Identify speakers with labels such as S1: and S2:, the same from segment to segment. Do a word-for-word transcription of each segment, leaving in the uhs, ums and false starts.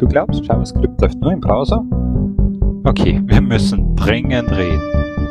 S1: glaubst, JavaScript läuft nur im Browser? Okay, wir müssen dringend reden.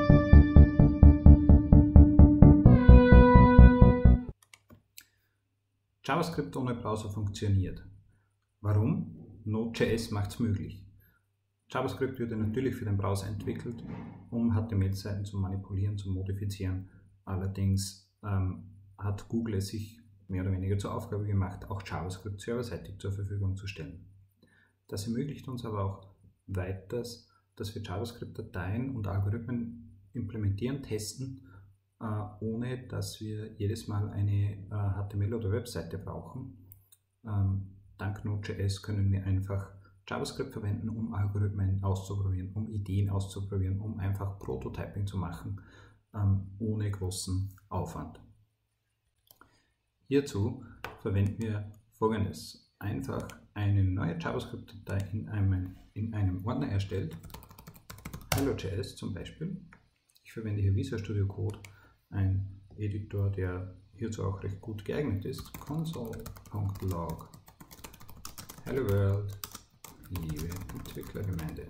S2: JavaScript ohne Browser funktioniert. Warum? Node.js macht es möglich. JavaScript wurde natürlich für den Browser entwickelt, um H T M L-Seiten zu manipulieren, zu modifizieren. Allerdings ähm, hat Google es sich mehr oder weniger zur Aufgabe gemacht, auch JavaScript serverseitig zur Verfügung zu stellen. Das ermöglicht uns aber auch weiters, dass wir JavaScript-Dateien und Algorithmen implementieren, testen, äh, ohne dass wir jedes Mal eine äh, H T M L- oder Webseite brauchen. Ähm, dank Node.js können wir einfach JavaScript verwenden, um Algorithmen auszuprobieren, um Ideen auszuprobieren, um einfach Prototyping zu machen, ähm, ohne großen Aufwand. Hierzu verwenden wir Folgendes. Einfach eine neue JavaScript-Datei in einem, in einem Ordner erstellt, Hello.js zum Beispiel. Ich verwende hier Visual Studio Code, ein Editor, der hierzu auch recht gut geeignet ist. Console.log Hello World, liebe Entwicklergemeinde.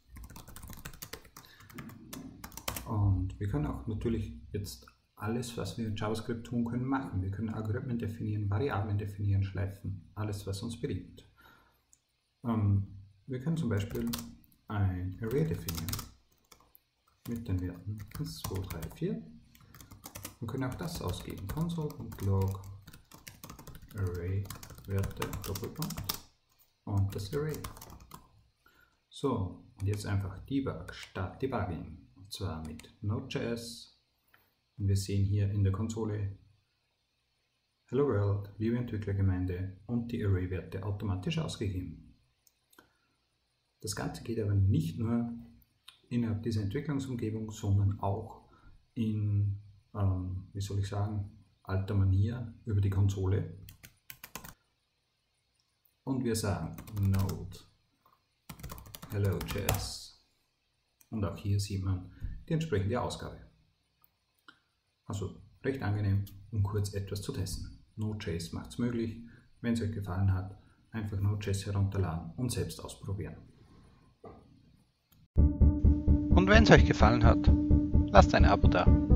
S2: Und wir können auch natürlich jetzt alles, was wir in JavaScript tun können, machen. Wir können Algorithmen definieren, Variablen definieren, schleifen, alles, was uns beliebt. Ähm, wir können zum Beispiel ein Array definieren mit den Werten eins, zwei, drei, vier und können auch das ausgeben. Console.log Array Werte Doppelpunkt und das Array. So, und jetzt einfach Debug, Start Debugging, und zwar mit Node.js. Und wir sehen hier in der Konsole Hello World, liebe Entwicklergemeinde und die Array-Werte automatisch ausgegeben. Das Ganze geht aber nicht nur innerhalb dieser Entwicklungsumgebung, sondern auch in, ähm, wie soll ich sagen, alter Manier über die Konsole. Und wir sagen Node Hello.js. Und auch hier sieht man die entsprechende Ausgabe. Also recht angenehm, um kurz etwas zu testen. Node.js macht es möglich. Wenn es euch gefallen hat, einfach Node.js herunterladen und selbst ausprobieren.
S1: Und wenn es euch gefallen hat, lasst ein Abo da.